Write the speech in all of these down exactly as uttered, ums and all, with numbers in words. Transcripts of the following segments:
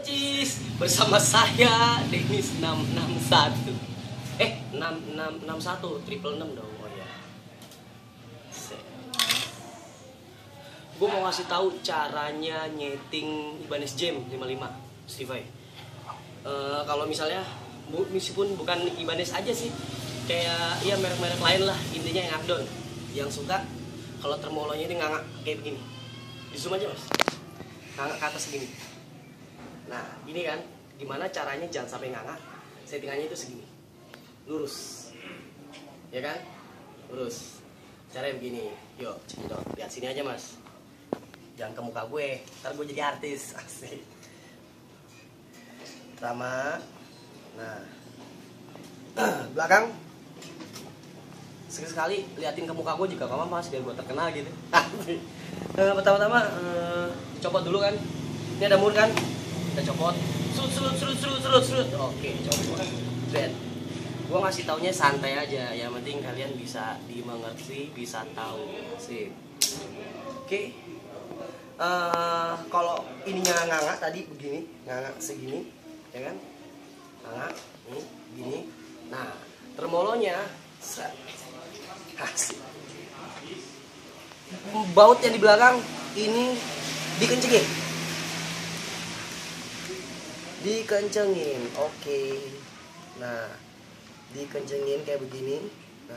Cheese bersama saya Dennis enam enam satu. Eh enam enam enam satu triple enam dong. Oh ya. Gue mau ngasih tahu caranya nyeting Ibanez Jam lima puluh lima Stevie. Uh, kalau misalnya bu, meskipun bukan Ibanez aja sih, kayak ya merek-merek lain lah, intinya yang updown, yang suka kalau tremolonya ini ngangak kayak begini. Di zoom aja mas, ngangak ke atas segini. Nah gini kan, gimana caranya jangan sampai ngangak? Settingannya itu segini, lurus, ya kan? Lurus. Caranya begini, yuk, cekidot. Lihat sini aja mas, jangan ke muka gue, ntar gue jadi artis. Asik. Pertama, nah belakang sekali-sekali liatin ke muka gue juga kamu mas, biar gue terkenal gitu. Nah, pertama-tama uh, copot dulu kan, ini ada mur kan, kita copot, serut serut serut serut serut serut. Oke, copot. Bed. Gue ngasih taunya santai aja, yang penting kalian bisa dimengerti, bisa tahu. Sip. Oke. Uh, kalau ininya ngangak tadi begini, ngangak segini, ya kan? Ngangak, nih, gini. Nah, tremolonya asik. Baut yang di belakang ini dikencengin, dikencengin, oke. Nah, dikencengin kayak begini. Nah,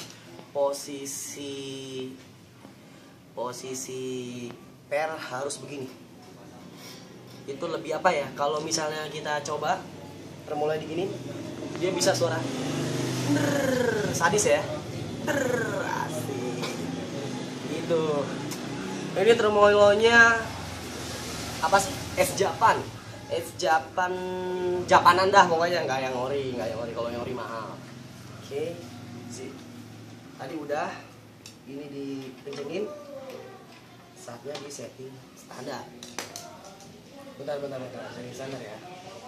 posisi posisi per harus begini. Itu lebih apa ya? Kalau misalnya kita coba tremolo di gini, dia bisa suara Drrrr, sadis ya. Drrrr, asik. Gitu. Ini tremolonya apa sih? S Japan. S Japan Japanan dah pokoknya, nggak yang ori, nggak yang ori. Kalau yang ori mahal. Oke. Sip. Tadi udah ini dikencengin. Saatnya di setting standar. Bentar, bentar, bentar. Setting standar ya.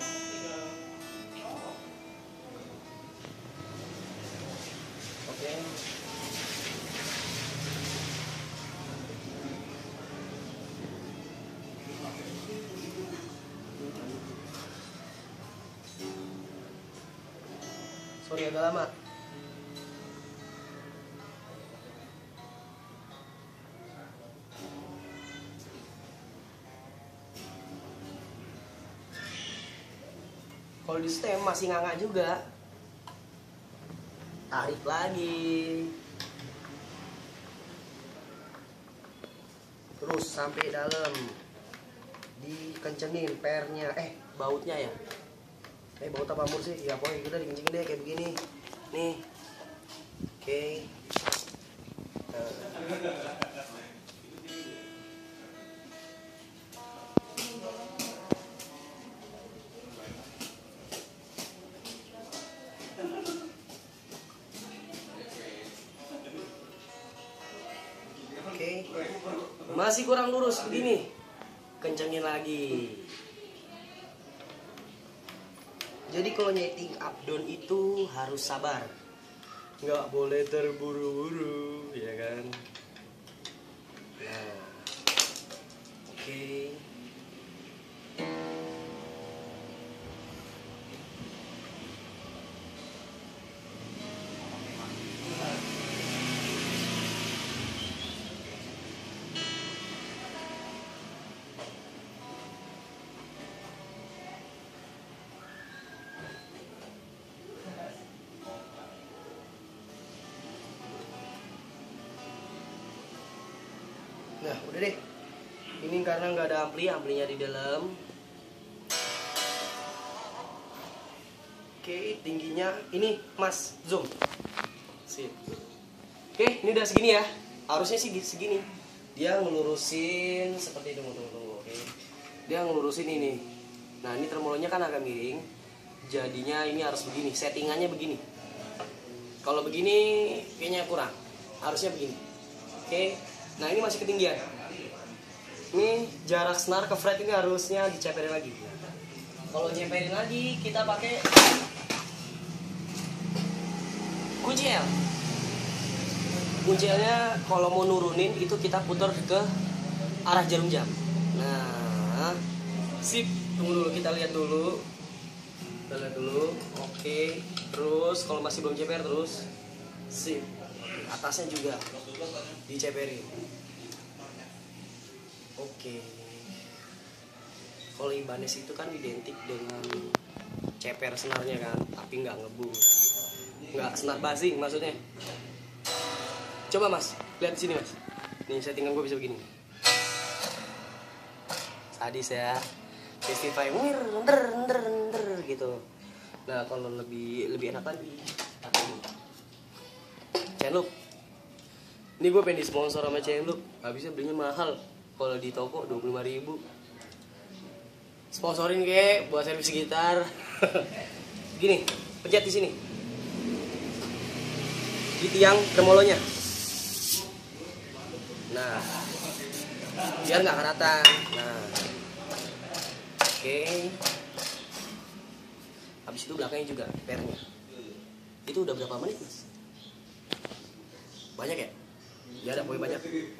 Oke. Sorry agak lama. Kalau di stem masih nganga juga. Tarik lagi. Terus sampai dalam. Dikencengin pernya, eh bautnya ya. Eh baut apa mur sih? Ya pokoknya kita dikencengin deh kayak begini. Nih. Oke. Okay. Nah. Oke, masih kurang lurus begini, kencengin lagi. Jadi kalau nyeting up down itu harus sabar, nggak boleh terburu-buru, ya kan? Nah, oke. Okay. Nah udah deh, ini karena nggak ada ampli, amplinya di dalam. Oke, tingginya ini mas zoom. Sip. Oke, ini udah segini ya, harusnya sih segini. Dia ngelurusin seperti itu, tunggu tunggu. Oke, dia ngelurusin ini. Nah ini tremolonya kan agak miring, jadinya ini harus begini, settingannya begini. Kalau begini kayaknya kurang, harusnya begini. Oke. Nah ini masih ketinggian. Ini jarak senar ke fret ini harusnya diceperin lagi. Kalau ceperin lagi kita pakai kunci L. Kunci L-nya kalau mau nurunin itu kita putar ke arah jarum jam. Nah, sip. tunggu dulu, kita lihat dulu. Kita lihat dulu. Oke. Terus kalau masih belum ceper terus sip. Atasnya juga diceperin. Oke. Kalau Ibanez itu kan identik dengan ceper senarnya kan, tapi nggak ngebul, nggak senar basing maksudnya. Coba mas, lihat di sini mas. Nih settingan gue bisa begini. Sadis ya. Festify mir, nder, nder, nder gitu. Nah kalau lebih lebih enak lagi, Chainloop. Ini gue pengen disponsor sama Chainloop. Habisnya belinya mahal. Kalau di toko dua puluh lima ribu. Sponsorin ke buat servis gitar. Gini, pencet di sini. Di tiang tremolonya. Nah, biar nggak karatan. Nah, oke. Okay. Habis itu belakangnya juga pernya. Itu udah berapa menit mas? Banyak ya? Ya ada poin banyak.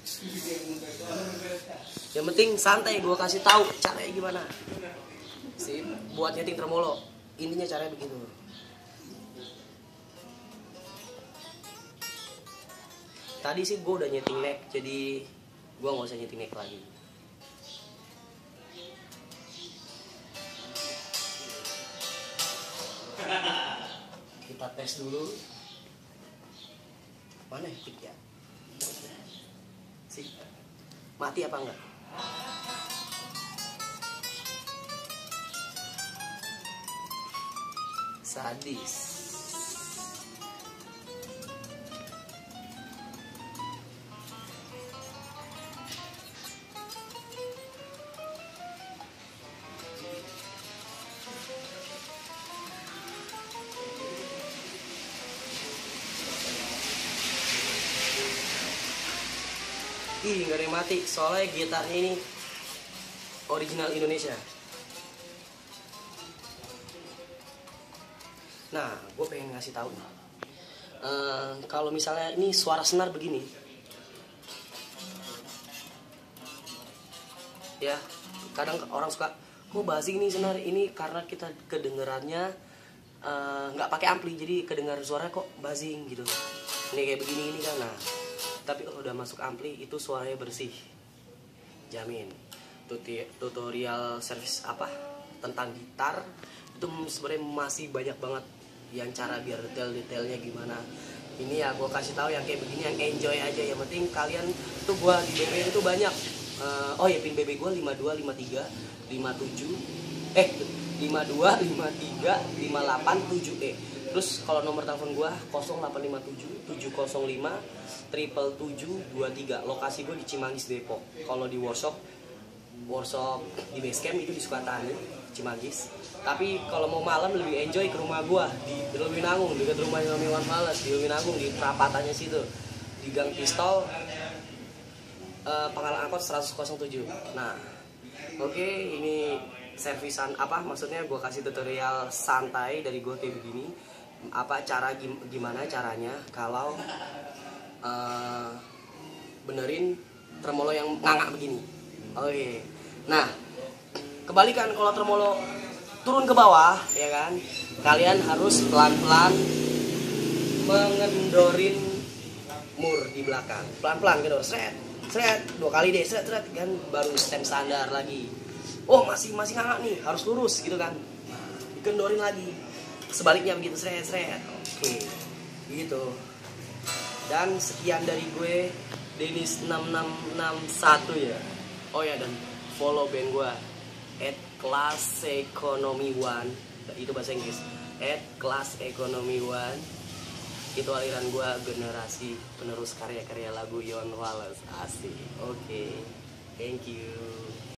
Yang penting santai, gue kasih tahu caranya gimana. Sip, buat nyeting tremolo. Intinya caranya begitu. Tadi sih gue udah nyeting neck, jadi gue nggak usah nyeting neck lagi. Kita tes dulu. Mana ya pick ya? Sih, mati apa enggak? Sadis. Ih, nggak ada yang mati, soalnya gitarnya ini original Indonesia. Nah, gue pengen ngasih tahu nih, uh, kalau misalnya ini suara senar begini, ya kadang orang suka, kok basing nih senar ini karena kita kedengerannya nggak uh, pakai ampli, jadi kedengaran suara kok basing gitu. Ini kayak begini ini kan, nah. Tapi kalau udah masuk ampli itu suaranya bersih, jamin. Tutorial service apa tentang gitar itu sebenarnya masih banyak banget yang cara biar detail-detailnya gimana. Ini ya gue kasih tahu yang kayak begini, yang enjoy aja. Yang penting kalian tuh, gue di B B itu banyak. Uh, oh ya pin B B gue lima dua lima tiga lima tujuh eh lima dua lima tiga lima delapan tujuh E. Terus kalau nomor telepon gue nol delapan lima tujuh tujuh nol lima triple tujuh dua tiga. Lokasi gue di Cimanggis Depok. Kalau di workshop workshop di Basecamp itu di Sukatani Cimanggis. Tapi kalau mau malam lebih enjoy ke rumah gue di Lewinangung, dekat rumahnya Om Iwan Fales di Lewinangung, di perapatannya situ, di Gang Pistol, uh, Pangkalan Angkot seratus tujuh. Nah, oke, okay, ini servisan apa? Maksudnya gue kasih tutorial santai dari gue kayak begini. Apa cara gimana caranya kalau uh, benerin tremolo yang ngangak begini. Oke. Okay. Nah, kebalikan kalau tremolo turun ke bawah, ya kan? Kalian harus pelan-pelan mengendorin mur di belakang. Pelan-pelan kendor, seret, seret, dua kali deh, seret, seret, kan baru stem standar lagi. Oh, masih masih ngangak nih, harus lurus gitu kan. Dikendorin lagi. Sebaliknya begitu, seret, seret. Oke. Gitu. Dan sekian dari gue, Dennis enam enam enam satu ya. Oh ya, dan follow band gue at Class Economy One, itu bahasa Inggris, at Class Economy One. Itu aliran gue, generasi penerus karya-karya lagu Iwan Fales. Asik. Oke, okay. Thank you.